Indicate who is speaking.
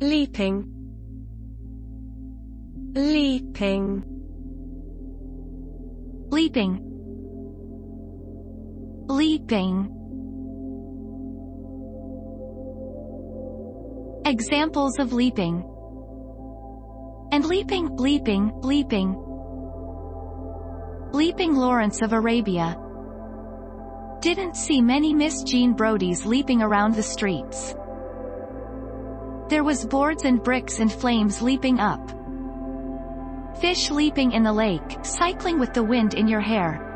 Speaker 1: leaping, leaping,
Speaker 2: leaping, leaping. Examples of leaping. And leaping, leaping, leaping. Leaping Lawrence of Arabia. Didn't see many Miss Jean Brodys leaping around the streets. There was boards and bricks and flames leaping up. Fish leaping in the lake, cycling with the wind in your hair.